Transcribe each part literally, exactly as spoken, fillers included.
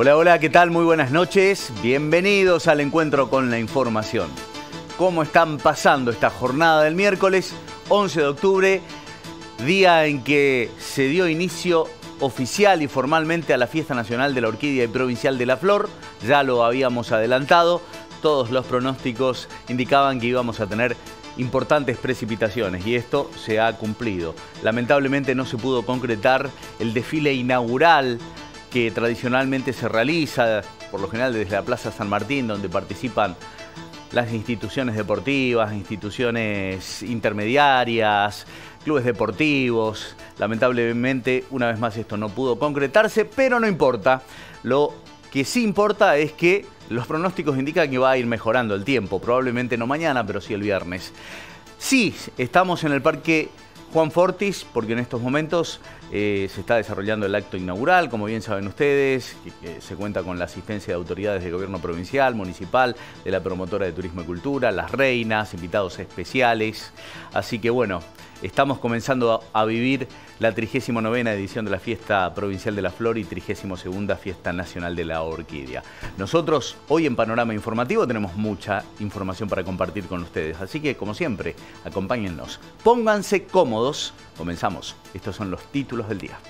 Hola, hola, ¿qué tal? Muy buenas noches. Bienvenidos al encuentro con la información. ¿Cómo están pasando esta jornada del miércoles once de octubre, día en que se dio inicio oficial y formalmente a la Fiesta Nacional de la Orquídea y Provincial de la Flor? Ya lo habíamos adelantado, todos los pronósticos indicaban que íbamos a tener importantes precipitaciones y esto se ha cumplido. Lamentablemente no se pudo concretar el desfile inaugural que tradicionalmente se realiza, por lo general desde la Plaza San Martín, donde participan las instituciones deportivas, instituciones intermediarias, clubes deportivos. Lamentablemente, una vez más, esto no pudo concretarse, pero no importa. Lo que sí importa es que los pronósticos indican que va a ir mejorando el tiempo, probablemente no mañana, pero sí el viernes. Sí, estamos en el Parque Juan Fortis, porque en estos momentos eh, se está desarrollando el acto inaugural, como bien saben ustedes, que, que se cuenta con la asistencia de autoridades del gobierno provincial, municipal, de la promotora de Turismo y Cultura, las reinas, invitados especiales. Así que bueno, estamos comenzando a, a vivir la trigésima novena edición de la Fiesta Provincial de la Flor y trigésima segunda Fiesta Nacional de la Orquídea. Nosotros hoy en Panorama Informativo tenemos mucha información para compartir con ustedes, así que como siempre, acompáñennos. Pónganse cómodos, comenzamos. Estos son los títulos del día.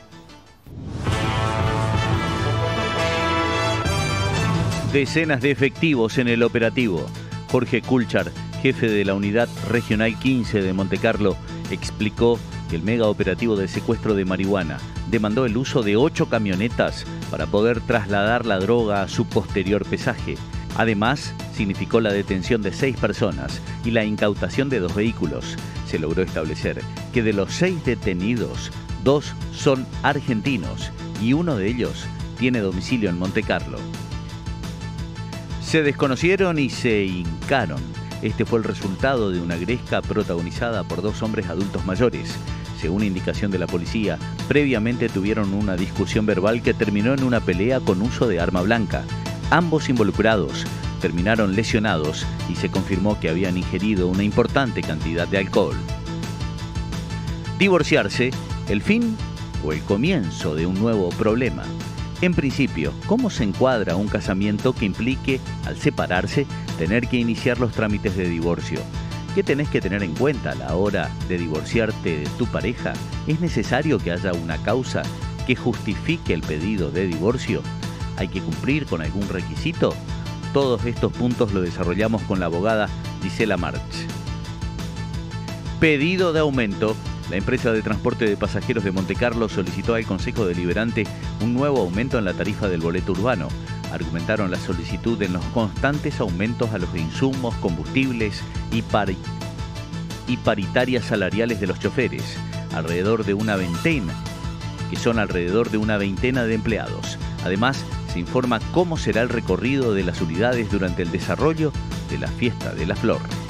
Decenas de efectivos en el operativo. Jorge Kulchar, jefe de la Unidad Regional quince de Montecarlo, explicó que el mega operativo de secuestro de marihuana demandó el uso de ocho camionetas para poder trasladar la droga a su posterior pesaje. Además, significó la detención de seis personas y la incautación de dos vehículos. Se logró establecer que de los seis detenidos, dos son argentinos y uno de ellos tiene domicilio en Montecarlo. Se desconocieron y se hincaron. Este fue el resultado de una gresca protagonizada por dos hombres adultos mayores. Según indicación de la policía, previamente tuvieron una discusión verbal que terminó en una pelea con uso de arma blanca. Ambos involucrados terminaron lesionados y se confirmó que habían ingerido una importante cantidad de alcohol. Divorciarse, ¿el fin o el comienzo de un nuevo problema? En principio, ¿cómo se encuadra un casamiento que implique, al separarse, tener que iniciar los trámites de divorcio? ¿Qué tenés que tener en cuenta a la hora de divorciarte de tu pareja? ¿Es necesario que haya una causa que justifique el pedido de divorcio? ¿Hay que cumplir con algún requisito? Todos estos puntos lo desarrollamos con la abogada Gisela March. Pedido de aumento. La empresa de transporte de pasajeros de Montecarlo solicitó al Consejo Deliberante un nuevo aumento en la tarifa del boleto urbano. Argumentaron la solicitud en los constantes aumentos a los insumos, combustibles y, pari y paritarias salariales de los choferes, alrededor de una veintena, que son alrededor de una veintena de empleados. Además, se informa cómo será el recorrido de las unidades durante el desarrollo de la Fiesta de la Flor.